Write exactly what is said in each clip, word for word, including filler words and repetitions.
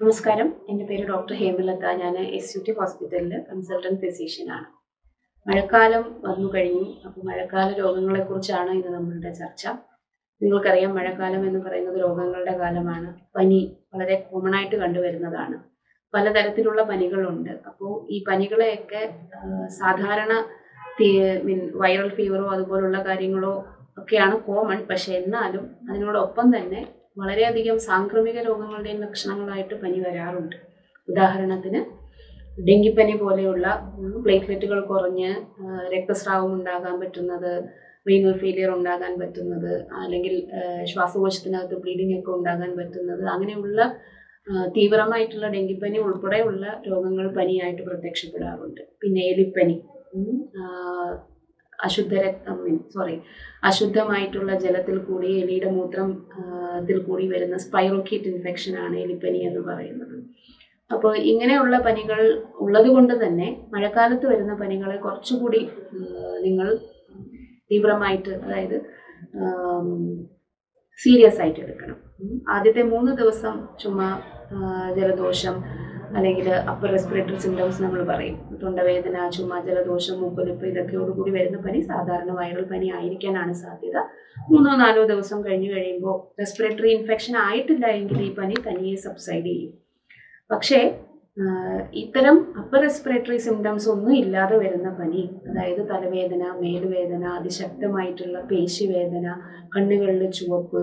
നമസ്കാരം, എൻ്റെ പേര് ഡോക്ടർ ഹേമലത. ഞാൻ എസ് യു ടി ഹോസ്പിറ്റലിൽ കൺസൾട്ടൻറ്റ് ഫിസിഷ്യനാണ്. മഴക്കാലം വന്നു കഴിഞ്ഞു. അപ്പോൾ മഴക്കാല രോഗങ്ങളെക്കുറിച്ചാണ് ഇന്ന് നമ്മളുടെ ചർച്ച. നിങ്ങൾക്കറിയാം, മഴക്കാലം എന്ന് പറയുന്നത് രോഗങ്ങളുടെ കാലമാണ്. പനി വളരെ കോമൺ ആയിട്ട് കണ്ടുവരുന്നതാണ്. പലതരത്തിലുള്ള പനികളുണ്ട്. അപ്പോൾ ഈ പനികളെയൊക്കെ സാധാരണ മീൻ വൈറൽ ഫീവറോ അതുപോലുള്ള കാര്യങ്ങളോ ഒക്കെയാണ് കോമൺ. പക്ഷെ എന്നാലും അതിനോടൊപ്പം തന്നെ വളരെയധികം സാംക്രമിക രോഗങ്ങളുടെയും ലക്ഷണങ്ങളായിട്ട് പനി വരാറുണ്ട്. ഉദാഹരണത്തിന് ഡെങ്കിപ്പനി പോലെയുള്ള പ്ലേറ്റ്ലെറ്റുകൾ കുറഞ്ഞ് രക്തസ്രാവം ഉണ്ടാകാൻ പറ്റുന്നത്, റീനൽ ഫെയിലിയർ ഉണ്ടാകാൻ പറ്റുന്നത്, അല്ലെങ്കിൽ ശ്വാസകോശത്തിനകത്ത് ബ്ലീഡിംഗ് ഒക്കെ ഉണ്ടാകാൻ പറ്റുന്നത്, അങ്ങനെയുള്ള തീവ്രമായിട്ടുള്ള ഡെങ്കിപ്പനി ഉൾപ്പെടെയുള്ള രോഗങ്ങൾ പനിയായിട്ട് പ്രത്യക്ഷപ്പെടാറുണ്ട്. പിന്നെ എലിപ്പനി, അശുദ്ധ രക്തം സോറി അശുദ്ധമായിട്ടുള്ള ജലത്തിൽ കൂടി എലിയുടെ മൂത്രം ത്തിൽ കൂടി വരുന്ന സ്പൈറോക്കീറ്റ് ഇൻഫെക്ഷൻ ആണ് എലിപ്പനി എന്ന് പറയുന്നത്. അപ്പോൾ ഇങ്ങനെയുള്ള പനികൾ ഉള്ളത് കൊണ്ട് തന്നെ മഴക്കാലത്ത് വരുന്ന പനികളെ കുറച്ചുകൂടി നിങ്ങൾ തീവ്രമായിട്ട്, അതായത് സീരിയസ് ആയിട്ട് എടുക്കണം. ആദ്യത്തെ മൂന്ന് ദിവസം ചുമ്മാ ജലദോഷം അല്ലെങ്കിൽ അപ്പർ റെസ്പിറേറ്ററി സിംറ്റംസ് നമ്മൾ പറയും, തൊണ്ടവേദന, ചുമ, ജലദോഷം, മൂക്കൊലിപ്പ്, ഇതൊക്കെയോടുകൂടി വരുന്ന പനി സാധാരണ വൈറൽ പനി ആയിരിക്കാനാണ് സാധ്യത. മൂന്നോ നാലോ ദിവസം കഴിഞ്ഞ് കഴിയുമ്പോൾ റെസ്പിറേറ്ററി ഇൻഫെക്ഷൻ ആയിട്ടില്ല എങ്കിൽ ഈ പനി തനിയെ സബ്സൈഡ് ചെയ്യും. പക്ഷേ ഇത്തരം അപ്പർ റെസ്പിറേറ്ററി സിംറ്റംസ് ഒന്നും ഇല്ലാതെ വരുന്ന പനി, അതായത് തലവേദന, മേലുവേദന, അതിശക്തമായിട്ടുള്ള പേശിവേദന, കണ്ണുകളിൽ ചുവപ്പ്,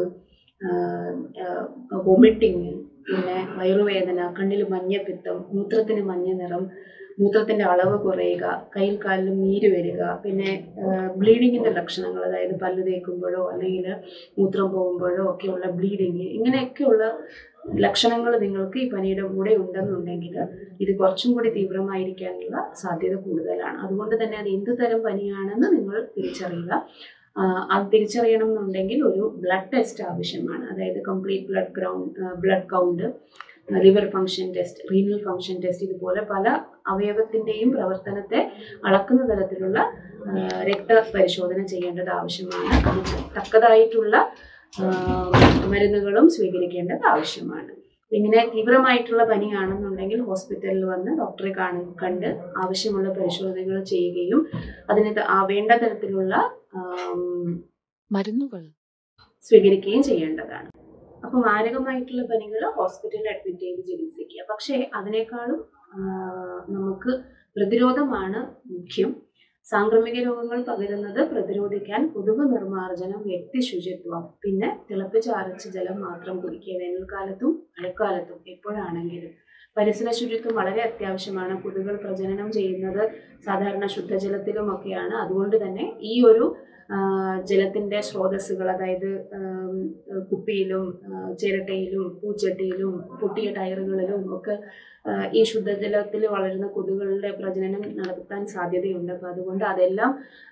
വൊമിറ്റിങ്, പിന്നെ വയറുവേദന, കണ്ണിൽ മഞ്ഞപ്പിത്തം, മൂത്രത്തിന് മഞ്ഞ നിറം, മൂത്രത്തിൻ്റെ അളവ് കുറയുക, കയ്യിൽ കാലിലും നീര് വരിക, പിന്നെ ബ്ലീഡിങ്ങിൻ്റെ ലക്ഷണങ്ങൾ, അതായത് പല്ല് തേക്കുമ്പോഴോ അല്ലെങ്കിൽ മൂത്രം പോകുമ്പോഴോ ഒക്കെയുള്ള ബ്ലീഡിങ്, ഇങ്ങനെയൊക്കെയുള്ള ലക്ഷണങ്ങൾ നിങ്ങൾക്ക് ഈ പനിയുടെ കൂടെ ഉണ്ടെന്നുണ്ടെങ്കിൽ ഇത് കുറച്ചും കൂടി തീവ്രമായിരിക്കാനുള്ള സാധ്യത കൂടുതലാണ്. അതുകൊണ്ട് തന്നെ അത് എന്ത് തരം പനിയാണെന്ന് നിങ്ങൾ തിരിച്ചറിയുക. അത് തിരിച്ചറിയണം എന്നുണ്ടെങ്കിൽ ഒരു ബ്ലഡ് ടെസ്റ്റ് ആവശ്യമാണ്. അതായത് complete blood ground blood count, liver function test, renal function test, ഇതുപോലെ പല അവയവത്തിൻ്റെയും പ്രവർത്തനത്തെ അളക്കുന്ന തരത്തിലുള്ള രക്തപരിശോധന ചെയ്യേണ്ടത് ആവശ്യമാണ്. അതിന് തക്കതായിട്ടുള്ള മരുന്നുകളും സ്വീകരിക്കേണ്ടത് ആവശ്യമാണ്. ഇങ്ങനെ തീവ്രമായിട്ടുള്ള പനിയാണെന്നുണ്ടെങ്കിൽ ഹോസ്പിറ്റലിൽ വന്ന് ഡോക്ടറെ കാണി കണ്ട് ആവശ്യമുള്ള പരിശോധനകൾ ചെയ്യുകയും അതിന് വേണ്ട തരത്തിലുള്ള മരുന്നുകൾ സ്വീകരിക്കുകയും ചെയ്യേണ്ടതാണ്. അപ്പോൾ മാരകമായിട്ടുള്ള പനികൾ ഹോസ്പിറ്റലിൽ അഡ്മിറ്റ് ചെയ്ത് ചികിത്സിക്കുക. പക്ഷേ അതിനേക്കാളും നമുക്ക് പ്രതിരോധമാണ് മുഖ്യം. സാംക്രമിക രോഗങ്ങൾ പകരുന്നത് പ്രതിരോധിക്കാൻ കൊതുക് നിർമ്മാർജ്ജനം, വ്യക്തി ശുചിത്വം, പിന്നെ തിളപ്പിച്ച് ആറിച്ച ജലം മാത്രം കുടിക്കുക. വേനൽക്കാലത്തും മഴക്കാലത്തും എപ്പോഴാണെങ്കിലും പരിസര ശുചിത്വം വളരെ അത്യാവശ്യമാണ്. കൊതുകുകൾ പ്രജനനം ചെയ്യുന്നത് സാധാരണ ശുദ്ധജലത്തിലുമൊക്കെയാണ്. അതുകൊണ്ട് തന്നെ ഈ ഒരു ജലത്തിൻ്റെ സ്രോതസ്സുകൾ, അതായത് കുപ്പിയിലും ചിരട്ടയിലും പൂച്ചട്ടിയിലും പൊട്ടിയ ടയറുകളിലും ഒക്കെ ഈ ശുദ്ധജലത്തിൽ വളരുന്ന കൊതുകുകളുടെ പ്രജനനം നടത്താൻ സാധ്യതയുണ്ട്. അപ്പോൾ അതുകൊണ്ട് അതെല്ലാം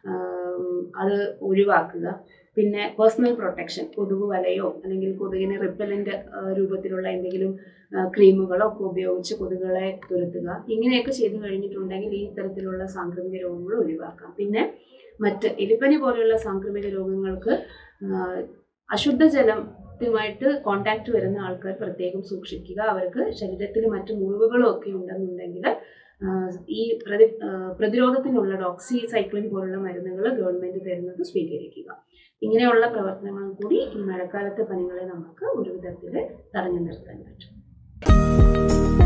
അത് ഒഴിവാക്കുക. പിന്നെ പേഴ്സണൽ പ്രൊട്ടക്ഷൻ, കൊതുക് വലയോ അല്ലെങ്കിൽ കൊതുകിനെ റിപ്പലൻ്റ് രൂപത്തിലുള്ള എന്തെങ്കിലും ക്രീമുകളോ ഒക്കെ ഉപയോഗിച്ച് കൊതുകുകളെ തുരത്തുക. ഇങ്ങനെയൊക്കെ ചെയ്തു കഴിഞ്ഞിട്ടുണ്ടെങ്കിൽ ഈ തരത്തിലുള്ള സാംക്രമിക രോഗങ്ങൾ ഒഴിവാക്കാം. പിന്നെ മറ്റ് എലിപ്പനി പോലെയുള്ള സാംക്രമിക രോഗങ്ങൾക്ക് അശുദ്ധജലത്തുമായിട്ട് കോണ്ടാക്ട് വരുന്ന ആൾക്കാർ പ്രത്യേകം സൂക്ഷിക്കുക. അവർക്ക് ശരീരത്തിൽ മറ്റു മുറിവുകളും ഒക്കെ ഉണ്ടെന്നുണ്ടെങ്കിൽ ഈ പ്രതി പ്രതിരോധത്തിനുള്ള ഡോക്സിസൈക്ലിൻ പോലുള്ള മരുന്നുകൾ ഗവൺമെൻറ് തരുന്നത് സ്വീകരിക്കുക. ഇങ്ങനെയുള്ള പ്രവർത്തനങ്ങൾ കൂടി ഈ മഴക്കാലത്തെ പനികളെ നമുക്ക് ഒരു വിധത്തിൽ തടഞ്ഞു നിർത്താൻ പറ്റും.